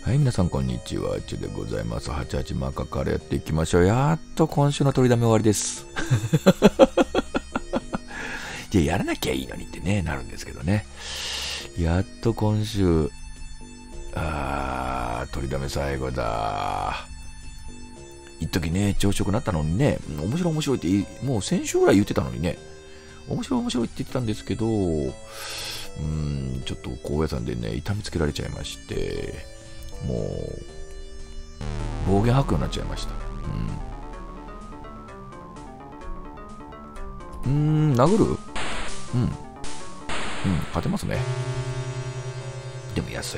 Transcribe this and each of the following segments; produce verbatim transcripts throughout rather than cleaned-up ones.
はい、皆さんこんにちは。ちゅでございます。はちじゅうはちマカからやっていきましょう。やっと今週の取りだめ終わりです。じゃあやらなきゃいいのにってね、なるんですけどね。やっと今週、あー、取りだめ最後だ。一時ね、調子よくなったのにね、面白い面白いってもう先週ぐらい言ってたのにね、面白い面白いって言ってたんですけど、うーん、ちょっと高野山でね、痛みつけられちゃいまして、もう暴言吐くようになっちゃいました。うん、うーん、殴る？うん、うん、勝てますね。でも安い。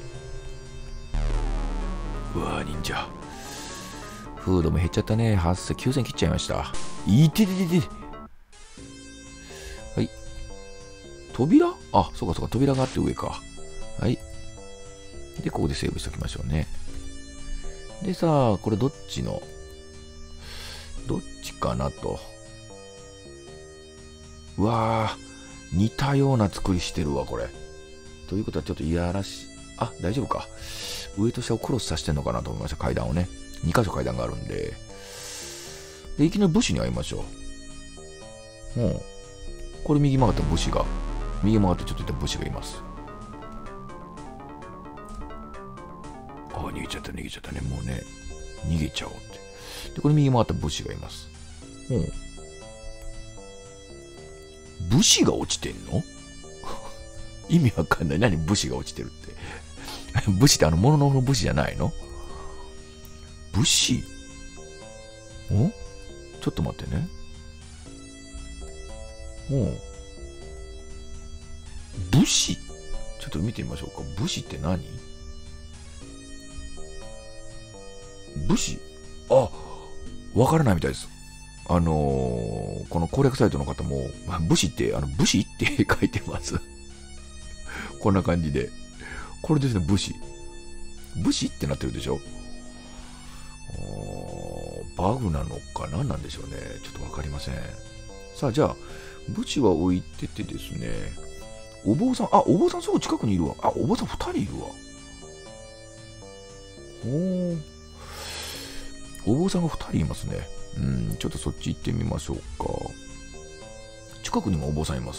うわー、忍者。フードも減っちゃったね。はっせん、きゅうせん切っちゃいました。いてててて。はい。扉？あ、そうかそうか、扉があって上か。はい。で、ここでセーブしておきましょうね。でさあ、これどっちの、どっちかなと。うわー、似たような作りしてるわ、これ。ということはちょっといやらしい。あ、大丈夫か。上と下をクロスさせてんのかなと思いました、階段をね。に箇所階段があるんで。で、いきなり武士に会いましょう。うん。これ右曲がった武士が、右曲がってちょっといった武士がいます。あ、逃げちゃった逃げちゃったね。もうね、逃げちゃおうって。で、これ右回った武士がいます。うん。武士が落ちてんの？意味わかんない。何武士が落ちてるって。武士ってあの、物のの武士じゃないの？武士？ん？ちょっと待ってね。うん。武士？ちょっと見てみましょうか。武士って何？武士？あ、わからないみたいです。あのー、この攻略サイトの方も、武士って、あの、武士って書いてます。こんな感じで。これですね、武士。武士ってなってるでしょ？バグなのか何なんでしょうね。ちょっとわかりません。さあ、じゃあ、武士は置いててですね、お坊さん、あ、お坊さんすぐ近くにいるわ。あ、お坊さんふたりいるわ。ほー。お坊さんがふたりいますね。うん、ちょっとそっち行ってみましょうか。近くにもお坊さんいます。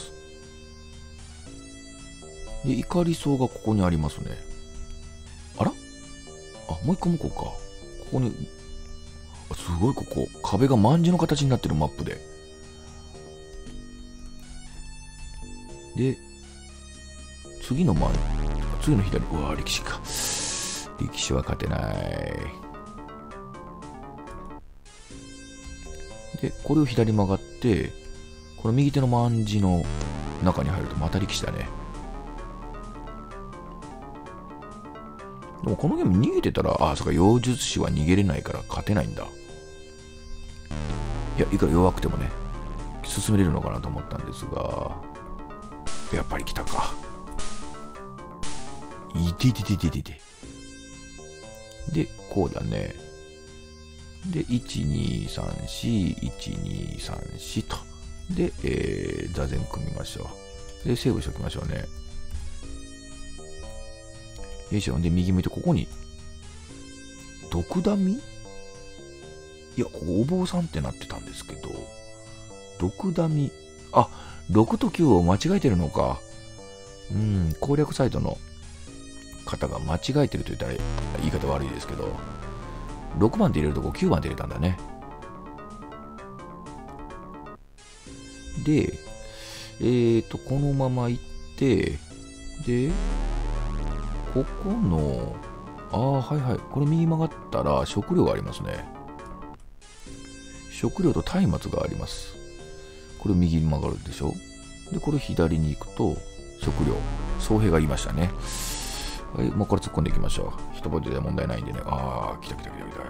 で、怒り草がここにありますね。あら？あ、もう一個向こうか。ここに、すごいここ、壁が卍の形になってるマップで。で、次の前、次の左、うわー、力士か。力士は勝てない。で、これを左曲がって、この右手の卍の中に入るとまた力士だね。でもこのゲーム逃げてたら、ああ、そうか、妖術師は逃げれないから勝てないんだ。いや、いくら弱くてもね、進めれるのかなと思ったんですが、やっぱり来たか。いてててててて。で、こうだね。で、いち、に、さん、よん、いち、に、さん、よんと。で、えー、座禅組みましょう。で、セーブしておきましょうね。よいしょ。で、右向いて、ここに、毒ダミ？いや、ここお坊さんってなってたんですけど、毒ダミ、あ、ろくときゅうを間違えてるのか。うん、攻略サイトの方が間違えてると言ったら言い方悪いですけど、ろくばんで入れるとこきゅうばんで入れたんだね。で、えーと、このまま行って、で、ここの、ああ、はいはい。これ右曲がったら食料がありますね。食料と松明があります。これ右に曲がるでしょ。で、これ左に行くと、食料、僧兵がいましたね。はい、もうこれ突っ込んでいきましょう。一文字で問題ないんでね。ああ、来た来た来た来た。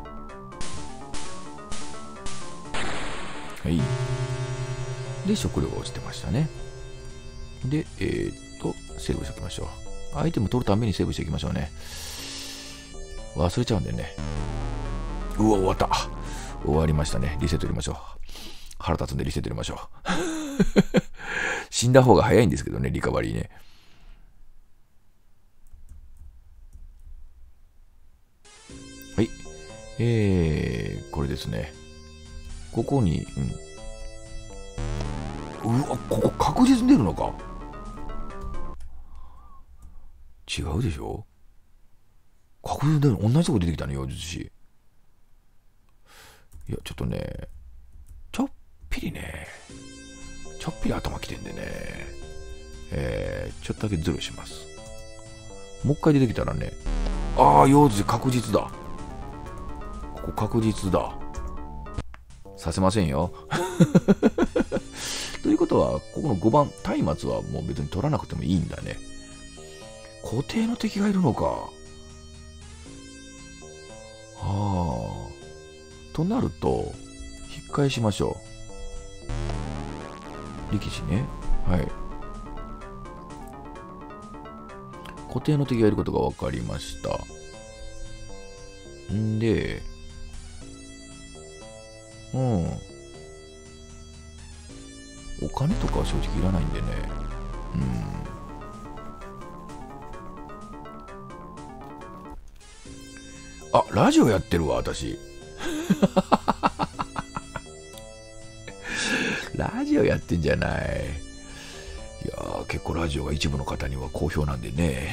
はい。で、食料が落ちてましたね。で、えー、っと、セーブしておきましょう。アイテム取るためにセーブしていきましょうね。忘れちゃうんでね。うわ、終わった。終わりましたね。リセット入れましょう。腹立つんでリセット入れましょう。死んだ方が早いんですけどね、リカバリーね。 えー、これですね。ここに、うん。うわ、ここ確実に出るのか。違うでしょ。確実に出る。同じとこ出てきたね、妖術師。いや、ちょっとね、ちょっぴりね、ちょっぴり頭きてんでね、えー、ちょっとだけズルします。もう一回出てきたらね、ああ、妖術師確実だ。ここ確実だ。させませんよ。ということは、ここのごばん、松明はもう別に取らなくてもいいんだね。固定の敵がいるのか。はあ。となると、引っ返しましょう。力士ね。はい。固定の敵がいることが分かりました。んで、うん。お金とかは正直いらないんでね。うん。あ、ラジオやってるわ、私。ラジオやってんじゃない。いやー、結構ラジオが一部の方には好評なんでね。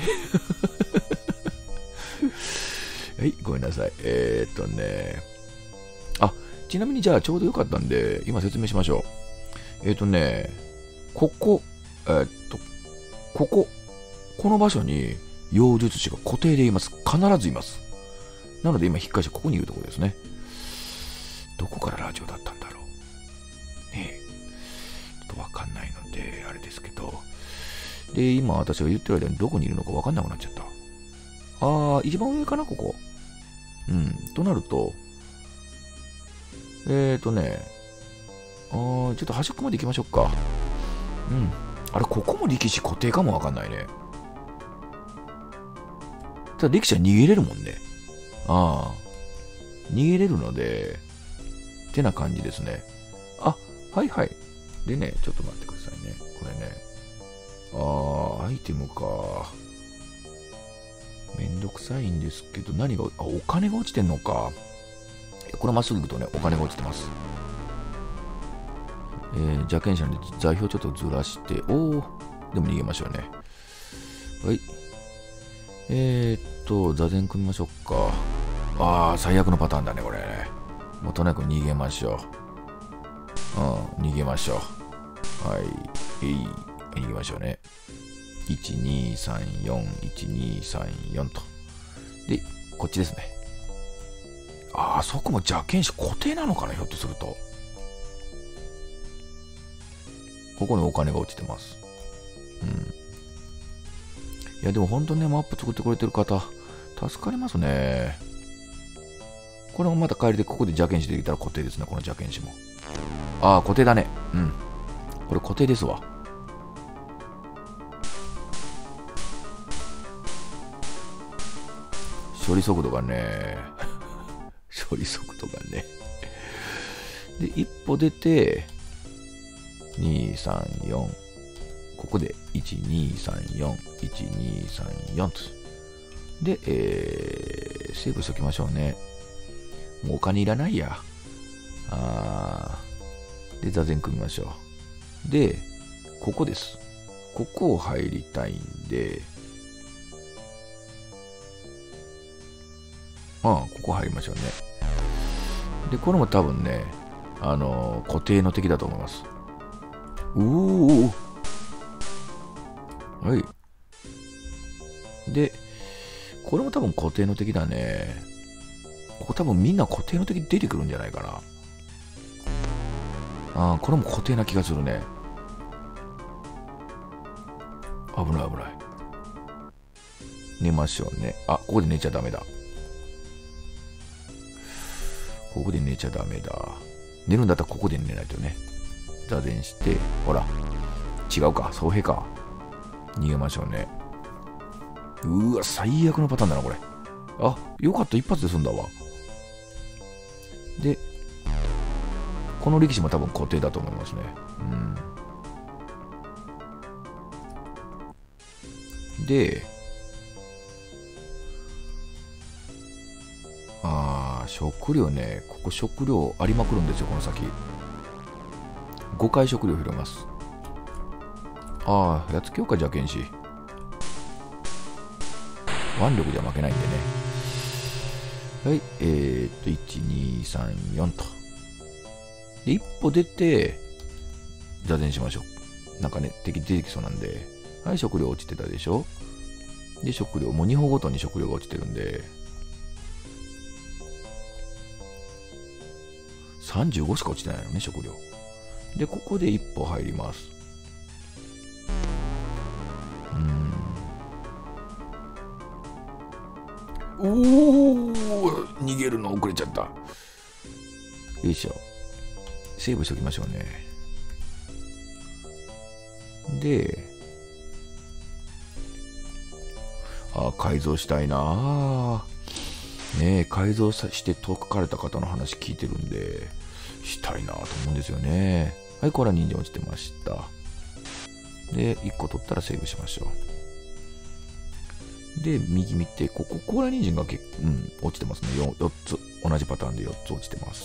はい、ごめんなさい。えー、っとね。あ、ちなみにじゃあちょうどよかったんで、今説明しましょう。えー、っとね、ここ、えー、っと、ここ、この場所に妖術師が固定でいます。必ずいます。なので今引っ返してここにいるところですね。どこからラジオだったんだろう。ねえ。ちょっとわかんないので、あれですけど。で、今私が言ってる間にどこにいるのかわかんなくなっちゃった。あー、一番上かな、ここ。うん。となると、えーとね、あー、ちょっと端っこまで行きましょうか。うん。あれ、ここも力士固定かもわかんないね。ただ力士は逃げれるもんね。ああ。逃げれるので、ってな感じですね。あ、はいはい。でね、ちょっと待ってくださいね。これね。ああ、アイテムか。めんどくさいんですけど、何が、あ、お金が落ちてんのか。これまっすぐ行くとね、お金が落ちてます。えー、邪剣者に座標ちょっとずらして、おお、でも逃げましょうね。はい。えー、っと、座禅組みましょうか。ああ、最悪のパターンだね、これ。もうとにかく逃げましょう。うん、逃げましょう。はい。えい、逃げましょうね。いち、に、さん、よん、いち、に、さん、よんと。で、こっちですね。ああ、そこも邪剣士固定なのかな、ひょっとすると。ここにお金が落ちてます。うん。いや、でも本当にね、マップ作ってくれてる方、助かりますね。これもまた帰りでここで邪剣士できたら固定ですね、この邪剣士も。ああ、固定だね。うん。これ固定ですわ。処理速度がね、処理速度がね。で、一歩出て、に、さん、よん。ここで、いち、に、さん、よん。いち、に、さん、よんと。で、えー、セーブしときましょうね。もうお金いらないや。あー。で、座禅組みましょう。で、ここです。ここを入りたいんで、うん、ここ入りましょうね。で、これも多分ね、あのー、固定の敵だと思います。うおー。はい。で、これも多分固定の敵だね。ここ多分みんな固定の敵出てくるんじゃないかな。ああ、これも固定な気がするね。危ない危ない。寝ましょうね。あ、ここで寝ちゃダメだ。ここで寝ちゃダメだ。寝るんだったらここで寝ないとね。座禅して、ほら。違うか、総平か。逃げましょうね。うわ、最悪のパターンだな、これ。あ、よかった、一発で済んだわ。で、この力士も多分固定だと思いますね。うん。で、あー、 食料ね、ここ食料ありまくるんですよ、この先。ごかい食料拾います。ああ、やっつけようか、じゃあ、剣士。腕力じゃ負けないんでね。はい、えー、っと、いち、に、さん、よんと。で、一歩出て、座禅しましょう。なんかね、敵出てきそうなんで。はい、食料落ちてたでしょ。で、食料、もうに歩ごとに食料が落ちてるんで、さんじゅうごしか落ちてないのね、食料。で、ここで一歩入ります。うーん。おー、逃げるの遅れちゃった。よいしょ。セーブしときましょうね。で、あ、改造したいな。ねえ、改造さして解かれた方の話聞いてるんで、したいなと思うんですよね。はい、これは人参落ちてました。で、いっこ取ったらセーブしましょう。で、右見て、ここ、コーラ人参がけ、うん、落ちてますね。よっつ。同じパターンでよっつ落ちてます。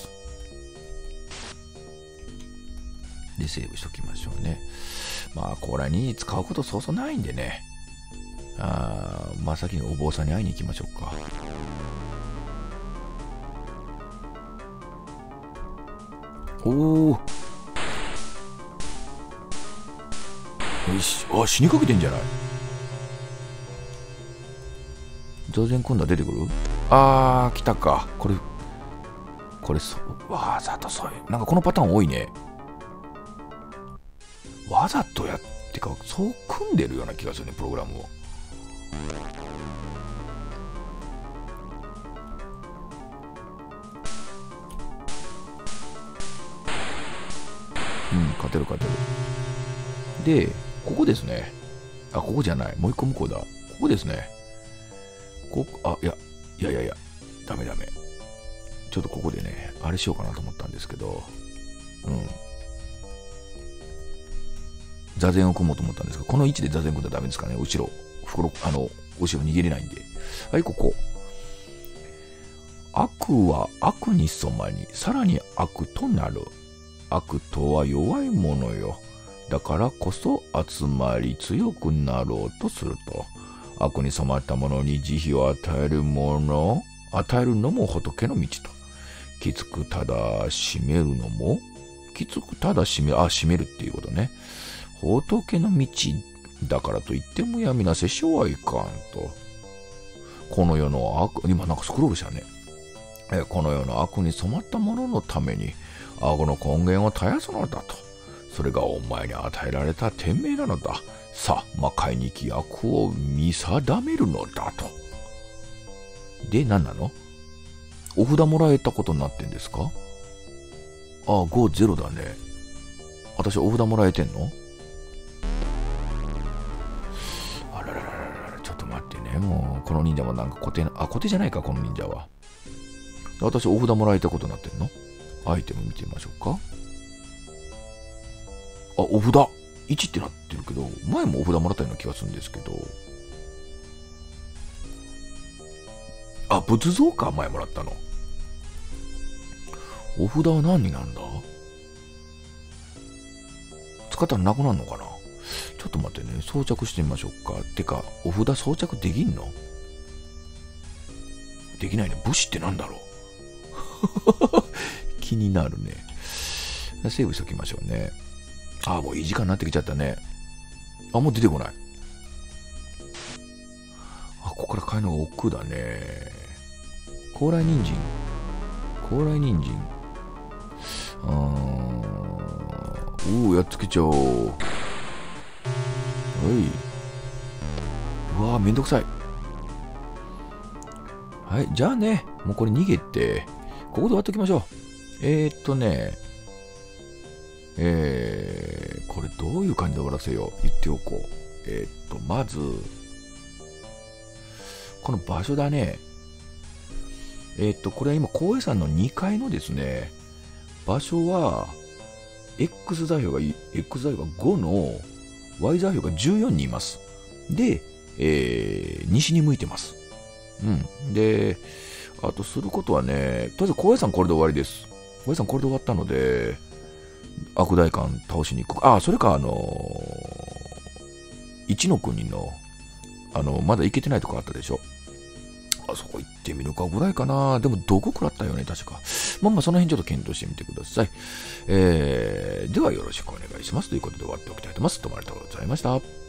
で、セーブしときましょうね。まあ、コーラ人参使うことそうそうないんでね。あー、まあ、先にお坊さんに会いに行きましょうか。おお。よし。あ、死にかけてんじゃない。座禅今度は出てくる。あー、来たか。これ、これ、そわざとそういう、なんかこのパターン多いね。わざとやってか、そう組んでるような気がするね、プログラムを。うん、勝てる勝てる。で、ここですね。あ、ここじゃない。もう一個向こうだ。ここですね。ここ、あ、いや、いやいやいや、ダメダメ。ちょっとここでね、あれしようかなと思ったんですけど、うん。座禅を組もうと思ったんですが、この位置で座禅組んだらダメですかね。後ろ、袋、あの、後ろ逃げれないんで。はい、ここ。悪は悪に染まり、さらに悪となる。悪とは弱いものよ。だからこそ集まり強くなろうとすると。悪に染まった者に慈悲を与えるもの、与えるのも仏の道と。きつくただ締めるのも、きつくただ締め、あ、締めるっていうことね。仏の道だからといってむやみなせしはいかんと。この世の悪、今なんかスクロールしたね。えこの世の悪に染まった者のために、顎の根源を絶やすのだと。それがお前に与えられた天命なのだ。さあ、魔界にき悪を見定めるのだと。で、何なの？お札もらえたことになってんですか？ああ、ごゼロだね。私、お札もらえてんの？あららららら、ちょっと待ってね。もう、この忍者もなんか固定な、あ、固定じゃないか、この忍者は。私、お札もらえたことになってんの？アイテム見てみましょうか。あ、お札いちってなってるけど、前もお札もらったような気がするんですけど。あ、仏像か、前もらったの。お札は何になるんだ？使ったらなくなるのかな？ちょっと待ってね、装着してみましょうか。てか、お札装着できんの？できないね。武士ってなんだろう？気になるね。セーブしておきましょうね。ああ、もういい時間になってきちゃったね。あ、もう出てこない。あ、ここから買えるのが億劫だね。高麗人参。高麗人参。うーん。おお、やっつけちゃおう。はい。うわー、めんどくさい。はい、じゃあね、もうこれ逃げて、ここで終わっときましょう。えーっとね、えー、これどういう感じで終わらせよう。言っておこう。えー、っと、まず、この場所だね。えー、っと、これは今、高野山のにかいのですね、場所は、X 座標が、X 座標がごの Y 座標がじゅうよんにいます。で、えー、西に向いてます。うん。で、 あとすることはね、とりあえず高野山これで終わりです。高野山これで終わったので、悪大官倒しに行く。あ、それか、あのー、一の国の、あの、まだ行けてないとこあったでしょ。あそこ行ってみるかぐらいかな。でも、どこ食らったよね、確か。まあまあ、その辺ちょっと検討してみてください。えー、ではよろしくお願いします。ということで終わっておきたいと思います。どうもありがとうございました。